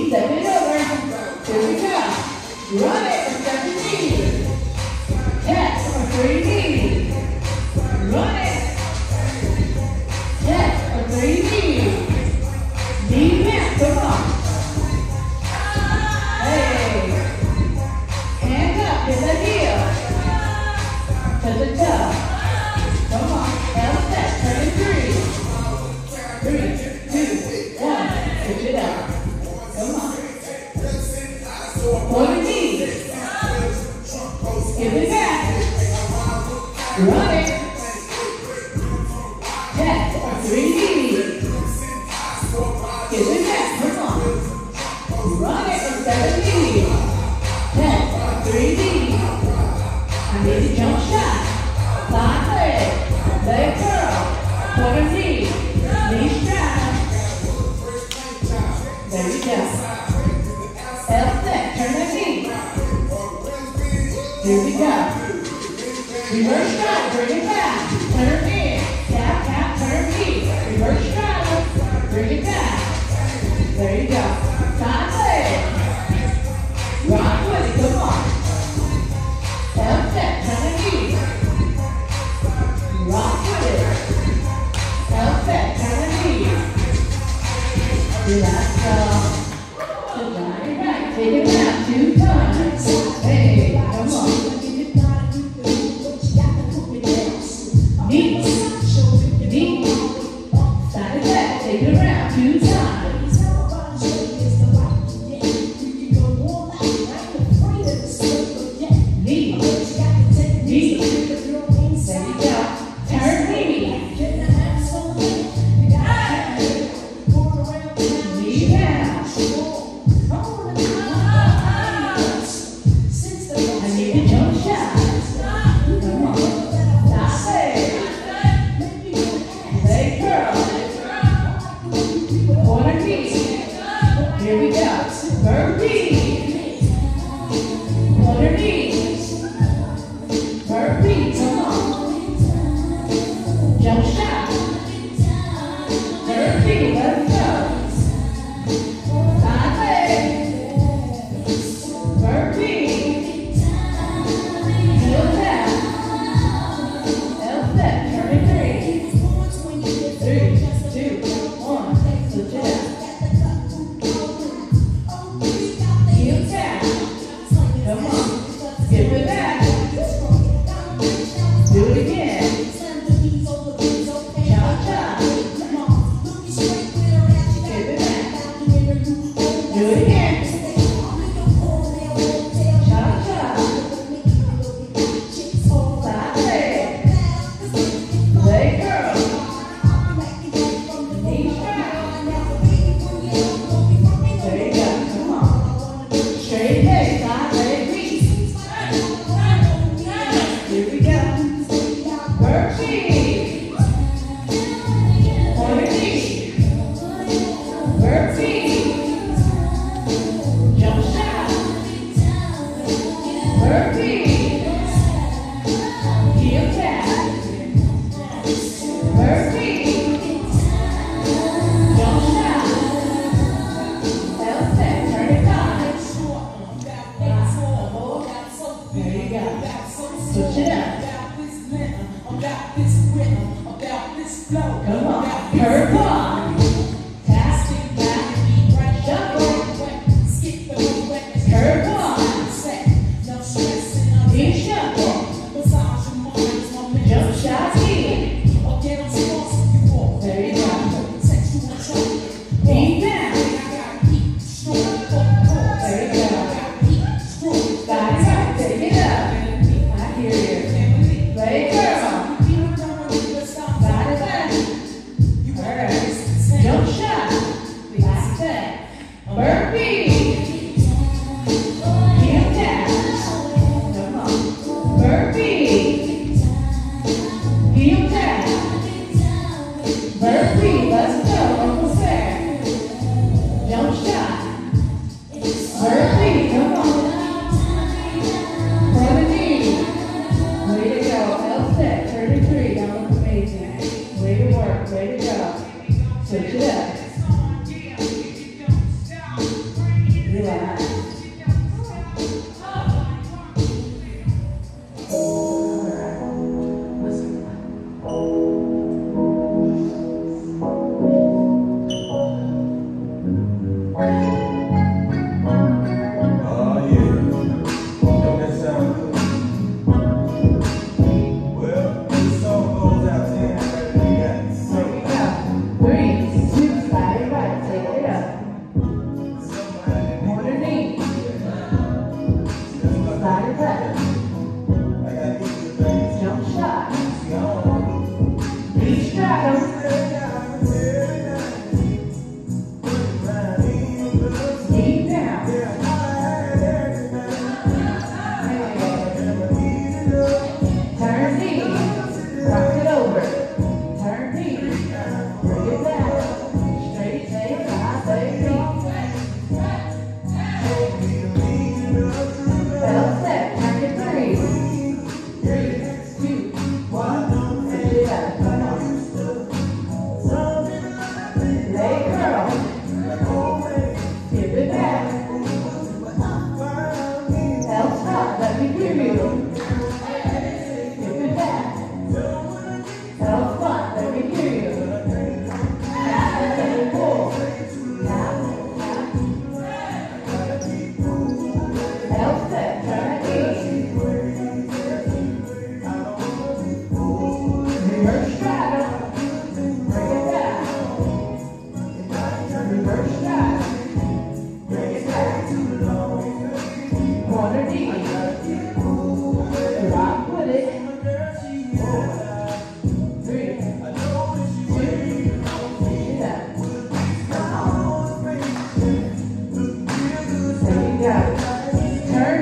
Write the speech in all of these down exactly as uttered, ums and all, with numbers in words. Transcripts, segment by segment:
step it over. Here we go. Run it for seven knees. Catch for three knees. Run it. Catch for three knees. Knee back, come on. Hey. Hands up, hit the heel. To the toe. Come on. L step, turn it three. Three, two, one. Switch it up. Come on. One knee. Give it back. Run it. Catch for three knees. Give it back. Come on. Run it for seven knees. Catch for three knees. I need a jump shot. Side leg. Leg curl. Quarter knee. Knee strap. There you go. L step. Turn the knee. Here we go. Reverse stride, bring it back. Turn in. Tap, tap, turn knee. Reverse stride. Bring it back. There you go. Side leg. Rock with it, come on. L step, turn the knee. Rock with it. L step, turn the knee. Let's go. Right, right. Take it back two times. Hey, come on. Knee, knee, side and back, take it around two times. Knee, knee, there you go. Turn knee. Knee down. I need a jump shot. Come on. Here we go. Burpee. Quarter knee. Burpee. Come on. Jump shot. Burpee. Let's go. Side leg. Burpee. Heel tap. L step. Turn it three. Three, two, one. Switch it out. Come on, give it back. Do it again. Cha cha. Give it back. Do it again. Cha cha. Side leg. Leg curl. Knee strap.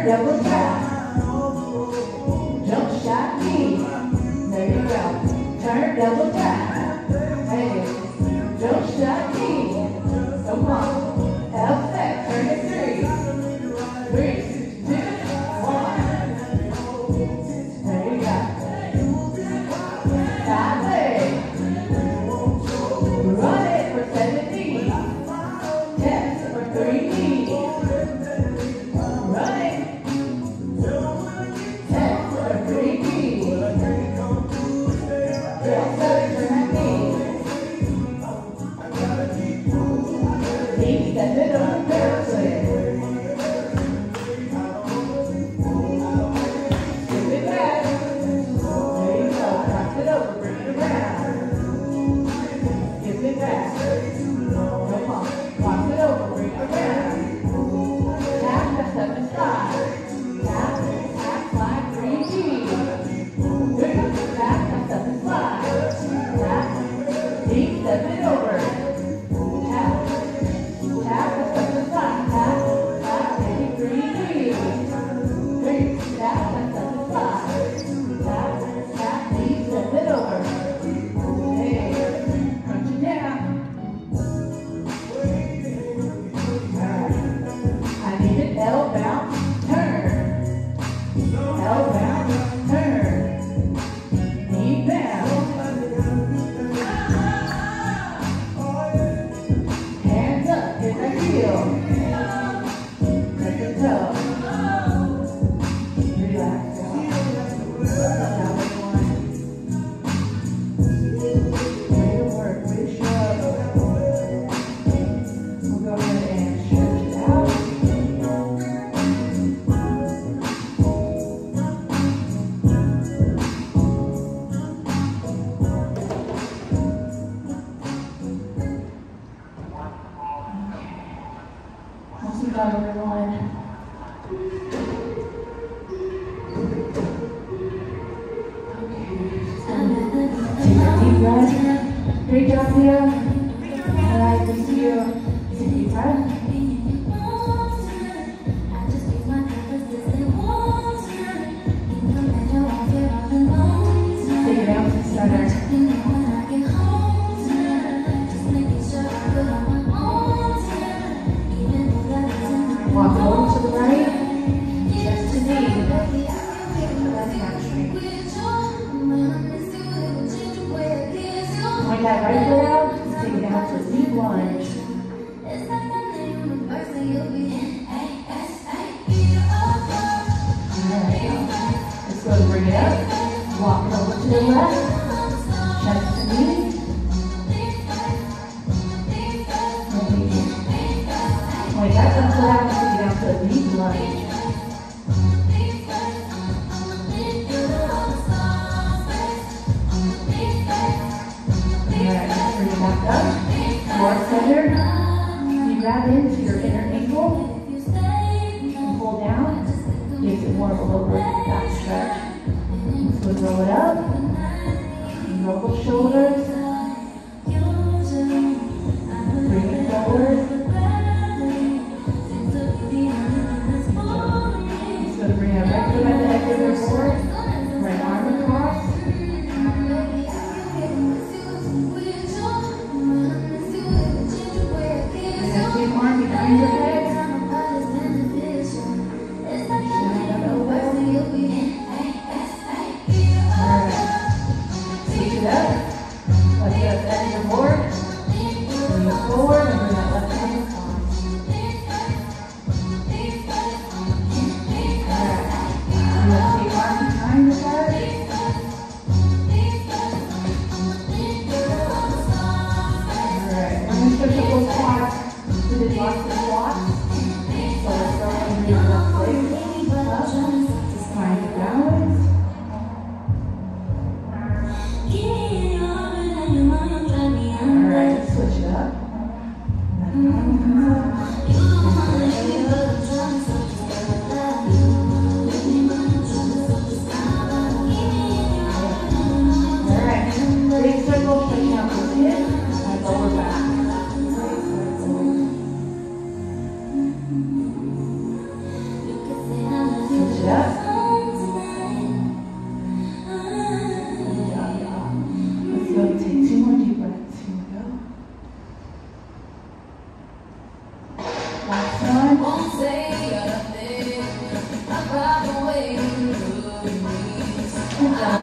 double tap. Jump shot knee. There you go. Turn double tap. Hey, jump shot knee. Come on. F set. Turn it three. Three, two, one. There you go. Side leg. Run it for seventy. Test for three knees. Run it. Test for three knees. Just so turn that knee. Keep stepping on the paraswing. Skip it back. There you go. Cross it over. Bring it around. Skip it back. Come on. Cross it over. Bring it around. Tap, that's up and slide. Tap, tap, slide, three G's. Three, tap, that's up and slide. Tap, keep stepping over. Tap, tap, that's up and slide. Tap, tap, maybe three G's. Three, tap, that's up and slide. Tap, tap, keep stepping over. Hey, crunch it down. Alright. I need an L bounce, turn. L bounce, turn. Knee bounce. Hands up, hit the heel. Take a toe. Relax. That's how we want. Way to work, way to show. We'll go ahead and stretch it out. Awesome job, everyone. Take a deep breath. Great job, Leah. All right, thank you. Take a deep breath. Take it out to center. Walk over to the right. Chest to knee. That's hamstring. Point that right foot out. Take it down to a deep lunge. Let's go bring it up. Walk over to the left. Chest to knee. Point that left foot out. Take it down to a deep lunge. Alright, bring it back up. More center. You grab into your inner ankle. And pull down. Gives it more of a lower back stretch. So roll it up. Roll the shoulders. Bring it forward. So bring it right foot at the head of your forward. Right arm across. And then same arm behind your head. won't say a thing about the way